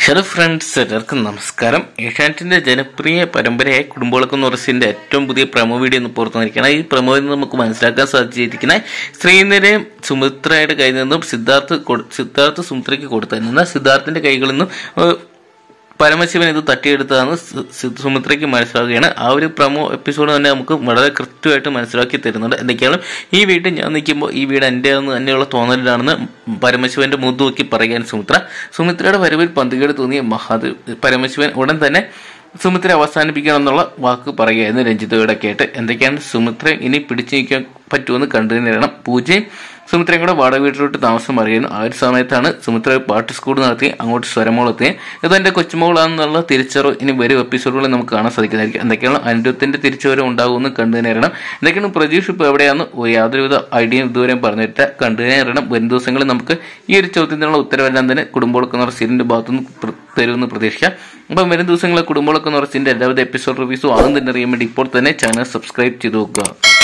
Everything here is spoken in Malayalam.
ഹലോ ഫ്രണ്ട്സ്, എല്ലാവർക്കും നമസ്കാരം. ഏഷ്യാനെറ്റിന്റെ ജനപ്രിയ പരമ്പരയായ കുടുംബവിളക്ക് നുറസിന്റെ ഏറ്റവും പുതിയ പ്രമോ വീഡിയോ ഒന്ന് പുറത്തു വന്നിരിക്കുകയാണ്. ഈ പ്രമോയിൽ നിന്ന് നമുക്ക് മനസ്സിലാക്കാൻ സാധിച്ചിരിക്കുന്ന ശ്രീനിരയും സുമിത്രയുടെ കയ്യിൽ നിന്നും സിദ്ധാർത്ഥ് സുമിത്രയ്ക്ക് കൊടുത്തിരുന്ന സിദ്ധാർത്ഥിന്റെ കൈകളിൽ നിന്നും പരമശിവൻ ഇത് തട്ടിയെടുത്തതാണ് സുമിത്രയ്ക്ക് മനസ്സിലാവുകയാണ്. ആ ഒരു പ്രമോ എപ്പിസോഡ് തന്നെ നമുക്ക് വളരെ കൃത്യമായിട്ട് മനസ്സിലാക്കി തരുന്നുണ്ട്. എന്തൊക്കെയാണ് ഈ വീട്ടിൽ ഞാൻ നിൽക്കുമ്പോൾ ഈ വീട് എൻ്റെയാണെന്ന് തന്നെയുള്ള തോന്നലിലാണെന്ന് പരമശിവന്റെ മുതുക്കി പറയാൻ സുമിത്രയുടെ വരവിൽ പന്തികേട് തോന്നിയ പരമശിവൻ ഉടൻ തന്നെ സുമിത്ര അവസാനിപ്പിക്കണം എന്നുള്ള വാക്ക് പറയുകയായിരുന്നു രഞ്ജിതയോടെ കേട്ട്. എന്തൊക്കെയാണ് സുമിത്ര ഇനി പിടിച്ചു നിൽക്കാൻ പറ്റുമെന്ന് കണ്ടുതന്നെയാണ്. പൂജയും സുമിത്രയും കൂടെ വാടക വീട്ടിലോട്ട് താമസം അറിയുന്നു. ആ ഒരു സമയത്താണ് സുമിത്ര പാട്ട് സ്കൂൾ നടത്തി അങ്ങോട്ട് സ്വരമോളെത്തി. ഇതെന്റെ കൊച്ചുമോളാണെന്നുള്ള തിരിച്ചറിവ് ഇനി വരും എപ്പിസോഡുകളിൽ നമുക്ക് കാണാൻ സാധിക്കുന്നതായിരിക്കും. എന്തൊക്കെയാണ് അനിരുദ്ധത്തിന്റെ തിരിച്ചുവരവ് ഉണ്ടാകുമെന്ന് കണ്ടുതന്നെയാണ്. എന്തൊക്കെയാണ് പ്രതീക്ഷ ഇപ്പോൾ എവിടെയാണെന്ന് യാതൊരുവിധ ഐഡിയയും ഇതുവരെയും പറഞ്ഞിട്ട് കണ്ടുതന്നെയാണ്. വരും ദിവസങ്ങളിൽ നമുക്ക് ഈ ഒരു ചോദ്യത്തിനുള്ള ഉത്തരവെല്ലാം തന്നെ കുടുംബവിളക്ക് സീരിയലിന്റെ ഭാഗത്തുനിന്ന് തരുമെന്ന് പ്രതീക്ഷിക്കാം. അപ്പം വരും ദിവസങ്ങളിൽ കുടുംബവിളക്ക് സീരിയലിന്റെ എല്ലാവിധ എപ്പിസോഡ് റിവ്യൂസും ആകും തന്നെ അറിയാൻ വേണ്ടി ഇപ്പോൾ തന്നെ ചാനൽ സബ്സ്ക്രൈബ് ചെയ്ത് നോക്കുക.